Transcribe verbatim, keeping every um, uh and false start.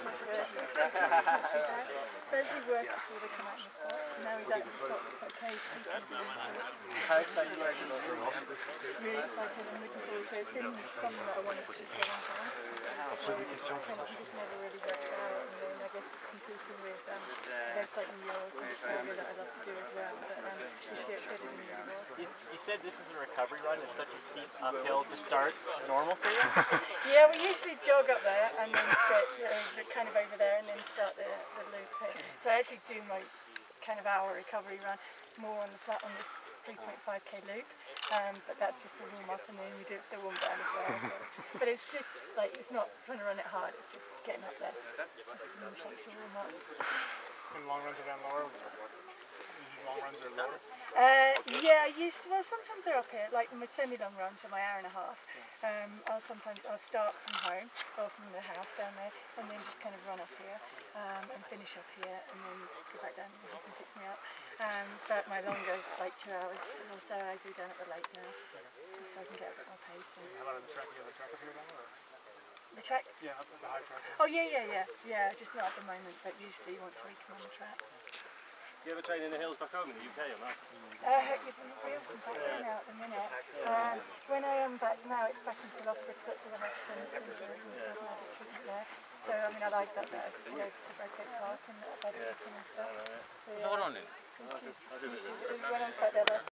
much worse. It's not too bad. It's actually worse before they come out in the spots. So now he's out in the spots, it's okay. So he's just really How excited are you? really excited. I'm looking forward to it. It's been something that I wanted to do for a long time. So it's kind of just never really worked out. And then I guess it's competing with um, events like New York and Chicago that I love to do as well. But um, this year it fitted in really well. So. You, you said this is a recovery run. It's such a steep uphill to start. Normal for you? Yeah, we usually jog up there and then stretch over, kind of over there and then start the, the loop. So I actually do my kind of hour recovery run more on the flat on this three point five K loop, um, but that's just the warm up and then we do the warm down as well. So. But it's just like, it's not trying to run it hard, it's just getting up there, just giving a chance to warm up. And long runs are down lower? Long runs are lower? Uh, yeah, I used to, well sometimes they're up here, like my semi-long run, so my hour and a half. Um, I'll sometimes, I'll start from home, or from the house down there, and then just kind of run up here, um, and finish up here, and then go back down, my husband picks me up. Um, but my longer, like two hours or so, I do down at the lake now, just so I can get a bit more pace. And how about on the track? Do you have a track up here down there? The track? Yeah, up at the high track. Oh yeah, yeah, yeah, yeah, just not at the moment, but usually once a week I'm on the track. Do you ever train in the hills back home in the U K or not? Uh, we often back there now at the minute. Um, when I am back now, it's back in South Africa because that's where I have some injuries and stuff and I have treatment there. So I mean, I like that there. I just go to Bradgate Park and Bradgate and stuff. So, yeah. When I was back there last